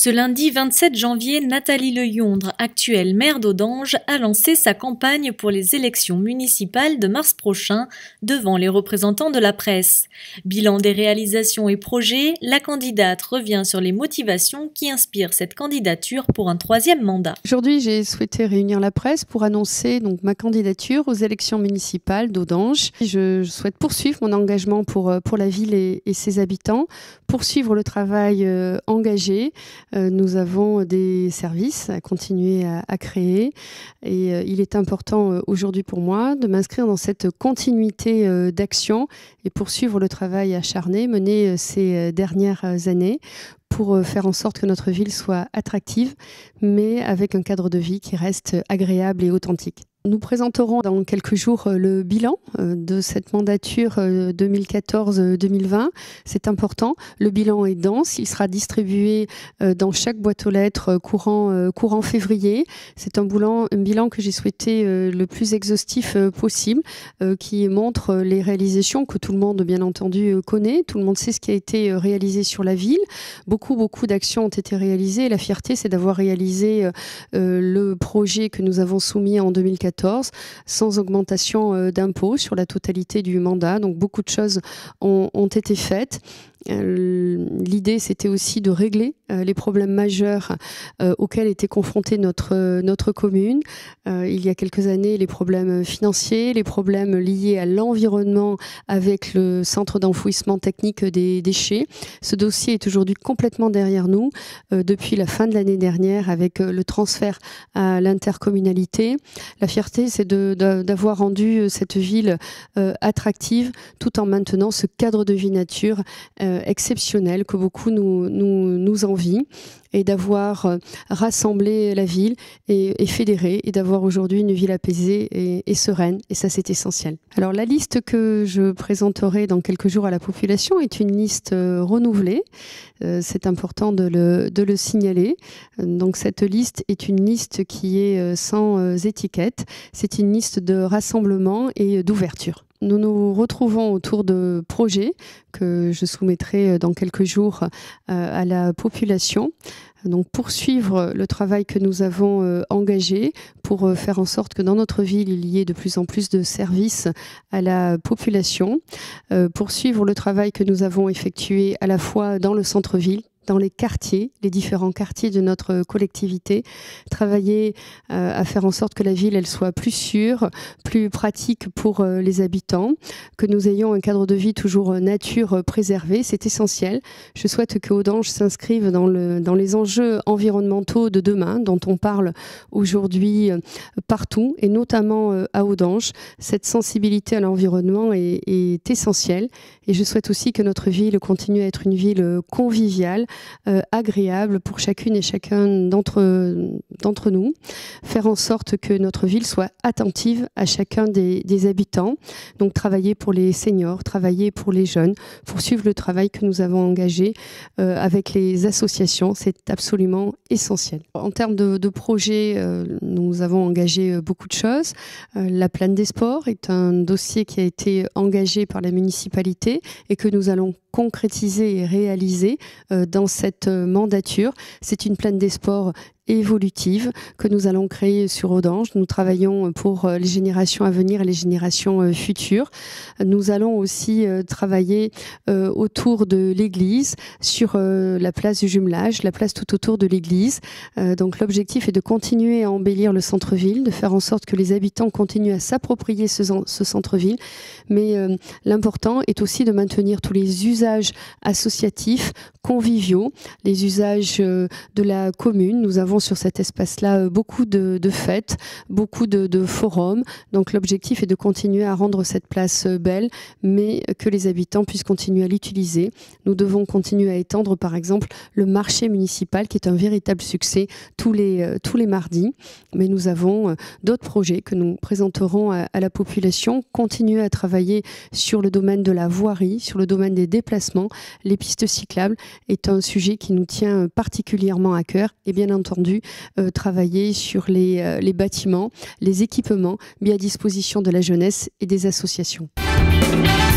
Ce lundi 27 janvier, Nathalie Leyondre, actuelle maire d'Audange, a lancé sa campagne pour les élections municipales de mars prochain devant les représentants de la presse. Bilan des réalisations et projets, la candidate revient sur les motivations qui inspirent cette candidature pour un 3e mandat. Aujourd'hui, j'ai souhaité réunir la presse pour annoncer ma candidature aux élections municipales d'Audange. Je souhaite poursuivre mon engagement pour la ville et ses habitants, poursuivre le travail engagé. Nous avons des services à continuer à créer et il est important aujourd'hui pour moi de m'inscrire dans cette continuité d'action et poursuivre le travail acharné mené ces dernières années pour faire en sorte que notre ville soit attractive, mais avec un cadre de vie qui reste agréable et authentique. Nous présenterons dans quelques jours le bilan de cette mandature 2014-2020. C'est important. Le bilan est dense. Il sera distribué dans chaque boîte aux lettres courant février. C'est un bilan que j'ai souhaité le plus exhaustif possible, qui montre les réalisations que tout le monde, bien entendu, connaît. Tout le monde sait ce qui a été réalisé sur la ville. Beaucoup d'actions ont été réalisées. La fierté, c'est d'avoir réalisé le projet que nous avons soumis en 2014 sans augmentation d'impôts sur la totalité du mandat. Donc beaucoup de choses ont été faites. L'idée, c'était aussi de régler les problèmes majeurs auxquels était confrontée notre commune. Il y a quelques années, les problèmes financiers, les problèmes liés à l'environnement avec le centre d'enfouissement technique des déchets. Ce dossier est aujourd'hui complètement derrière nous depuis la fin de l'année dernière avec le transfert à l'intercommunalité. La fierté, c'est d'avoir rendu cette ville attractive tout en maintenant ce cadre de vie nature exceptionnel que beaucoup nous envient et d'avoir rassemblé la ville et fédéré et d'avoir aujourd'hui une ville apaisée et sereine, et ça c'est essentiel. Alors la liste que je présenterai dans quelques jours à la population est une liste renouvelée, c'est important de le signaler. Donc cette liste est une liste qui est sans étiquette, c'est une liste de rassemblement et d'ouverture. Nous nous retrouvons autour de projets que je soumettrai dans quelques jours à la population. Donc poursuivre le travail que nous avons engagé pour faire en sorte que dans notre ville, il y ait de plus en plus de services à la population. Poursuivre le travail que nous avons effectué à la fois dans le centre-ville, dans les quartiers, les différents quartiers de notre collectivité, travailler à faire en sorte que la ville elle soit plus sûre, plus pratique pour les habitants, que nous ayons un cadre de vie toujours nature préservé, c'est essentiel. Je souhaite que Audange s'inscrive dans les enjeux environnementaux de demain, dont on parle aujourd'hui partout, et notamment à Audange. Cette sensibilité à l'environnement est essentielle, et je souhaite aussi que notre ville continue à être une ville conviviale, agréable pour chacune et chacun d'entre nous, faire en sorte que notre ville soit attentive à chacun des habitants, donc travailler pour les seniors, travailler pour les jeunes, poursuivre le travail que nous avons engagé avec les associations, c'est absolument essentiel. En termes de projets, nous avons engagé beaucoup de choses. La Plane des Sports est un dossier qui a été engagé par la municipalité et que nous allons concrétiser et réaliser dans cette mandature. C'est une Plane des Sports évolutive que nous allons créer sur Audange. Nous travaillons pour les générations à venir et les générations futures. Nous allons aussi travailler autour de l'église, sur la place du jumelage, la place tout autour de l'église. Donc l'objectif est de continuer à embellir le centre-ville, de faire en sorte que les habitants continuent à s'approprier ce centre-ville. Mais l'important est aussi de maintenir tous les usages associatifs, conviviaux, les usages de la commune. Nous avons sur cet espace-là beaucoup de fêtes, beaucoup de forums. Donc l'objectif est de continuer à rendre cette place belle, mais que les habitants puissent continuer à l'utiliser. Nous devons continuer à étendre par exemple le marché municipal qui est un véritable succès tous les mardis. Mais nous avons d'autres projets que nous présenterons à la population. Continuer à travailler sur le domaine de la voirie, sur le domaine des déplacements. Les pistes cyclables est un sujet qui nous tient particulièrement à cœur et bien entendu travailler sur les bâtiments, les équipements mis à disposition de la jeunesse et des associations.